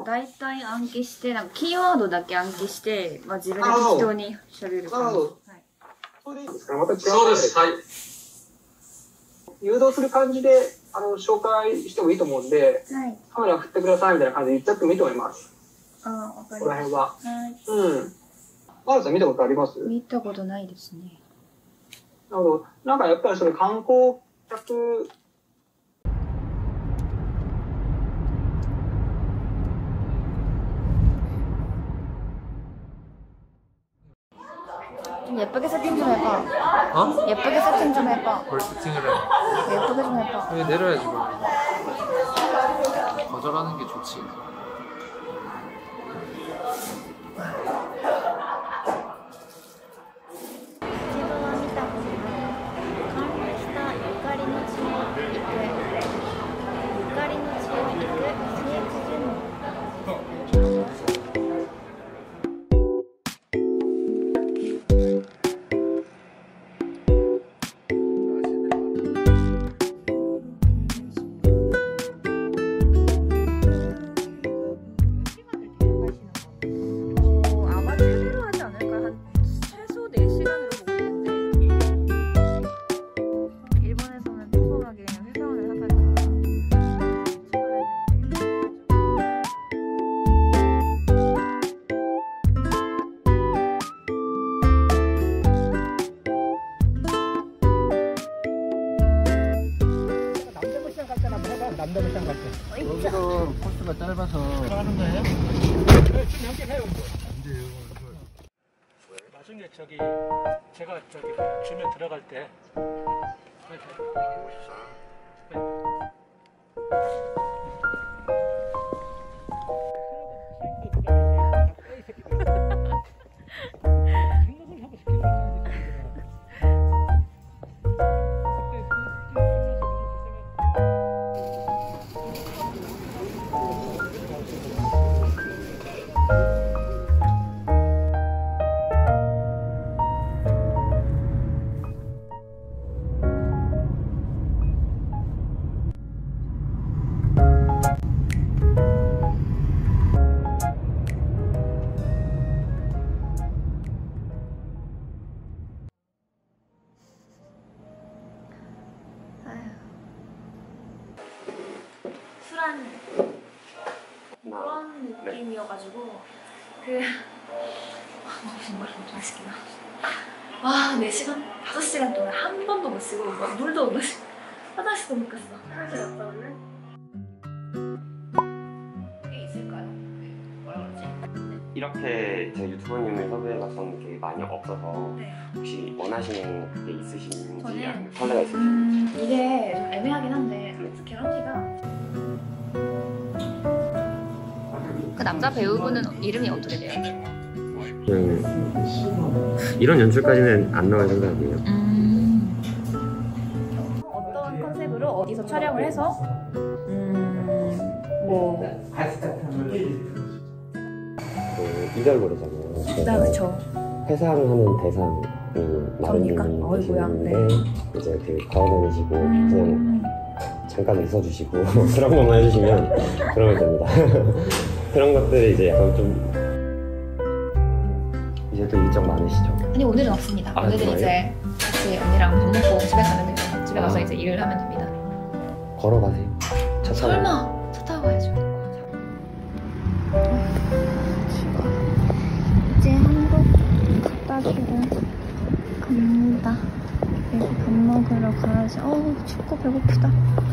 大体暗記して、なんかキーワードだけ暗記して、まあ自分で適当に喋る感じ。 それでいいですかね。また違う。そうです。はい。誘導する感じで紹介してもいいと思うんで、はい、カメラ振ってくださいみたいな感じで言っちゃってもいいと思います。 ああ、わかります。 ここら辺は。 はい。 うん。マルさん見たことあります？ 見たことないですね。 なるほど。なんかやっぱりその観光客 예쁘게 세팅 좀 해봐. 어? 예쁘게 세팅 좀 해봐. 뭘 세팅을 해? 예쁘게 좀 해봐. 왜 내려야지 뭘. 거절하는 게 좋지. 남대문시장 갈 때. 여기도 코스가 짧아서 하는 거예요? 좀 연결해요. 안 돼요. 나중에 제가 주면 들어갈 때. 그런 느낌이어가지고 정말 맛있긴 하다. 와, 4시간, 5시간 동안 한 번도 못 쉬고 막 물도 못 마시고 화장실도 못 갔어. 화장실 갔다 올래? 이게 있을까요? 뭐라 그러지? 이렇게 제 유튜버님을 섭외해봤던 게 많이 없어서 네. 혹시 원하시는 게 있으신지 저는 아니면 설레가 있으신지 이게 좀 애매하긴 한데 계란기가 그 남자 배우분은 이름이 어떻게 돼요? 이런 연출까지는 안 나올 생각이에요. 어떤 컨셉으로 어디서 촬영을 해서 뭐 이별고래잖아요. 나 그쵸. 회상하는 대상이 마련님이 계시는데 이제 그 걸어다니시고 그냥 잠깐 웃어주시고 그런 것만 해주시면 그러면 됩니다. 그런 것들이 이제 약간 좀 이제 또 일정 많으시죠? 아니 오늘은 없습니다. 아, 오늘은 정말요? 이제 같이 언니랑 밥 먹고 집에 가면 됩니다. 집에 가서 이제 일을 하면 됩니다. 걸어가세요. 차 타고. 설마 차 타고 가야죠. 이제 한국 갖다 주러 갑니다. 네, 밥 먹으러 가야지. 어우 춥고 배고프다.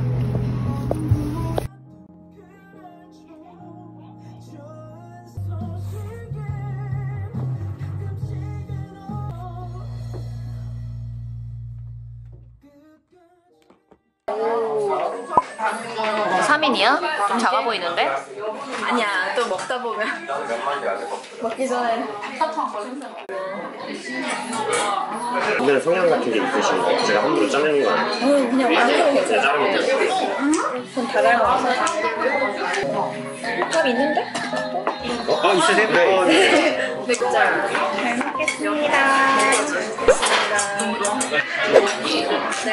오, 3인이야? 좀 작아 보이는데? 아니야, 또 먹다 보면 먹기 전에 오늘 성향 같은 게 있으신 거 제가 함부로 짜내는 거 아니에요? 그냥 완전 제가 자르면 돼요. 전 다 닮았어. 밥 있는데? 있으세요? 네. 네, 잘 먹겠습니다. 네.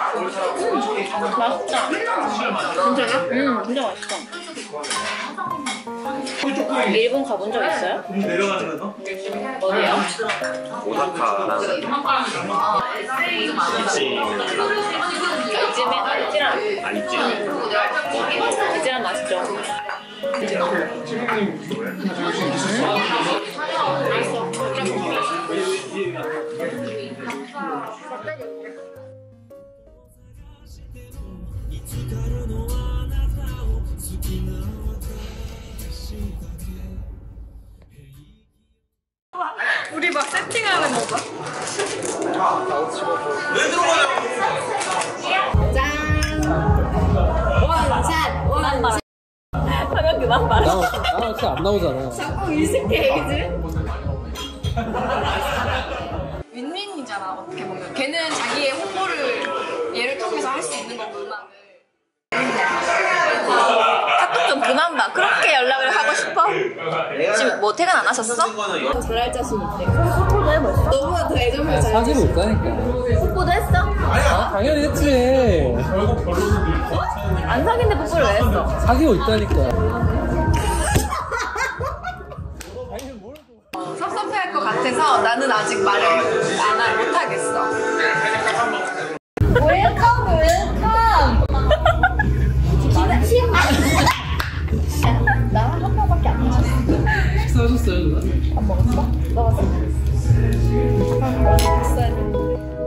맛있다. 진짜요? 진짜 맛있다. 일본 가본 적 있어요? 어디요? 오사카랑 이찌랑 아니지. 이찌랑 맛있죠? 우리 막 세팅하는 거 봐. 방금 그만 말해. 나는 진짜 안 나오잖아. 자꾸 이승태 얘기지? 윈윈이잖아 어떻게 보면. 걔는 자기의 홍보를 얘를 통해서 할 수 있는 거고 음악을. 카톡 좀 그만 봐. 그렇게 연락을 하고 싶어? 지금 뭐 퇴근 안 하셨어? 잘할 자신 있대. 홍보도 해봤어? 너보다 더 애정을 잘. 사기로 있다니까. 뽀뽀도 했어? 아, 당연히 했지. 안 사귄데 뽀뽀를 왜 했어? 사기로 있다니까. 섭섭해할 것 같아서 나는 아직 말을 못하겠어. 웰컴 웰컴. 나랑 한 번밖에 안 마셨어. 식사하셨어요, 누나? 안 먹었어? 먹었어. 갔어야 돼.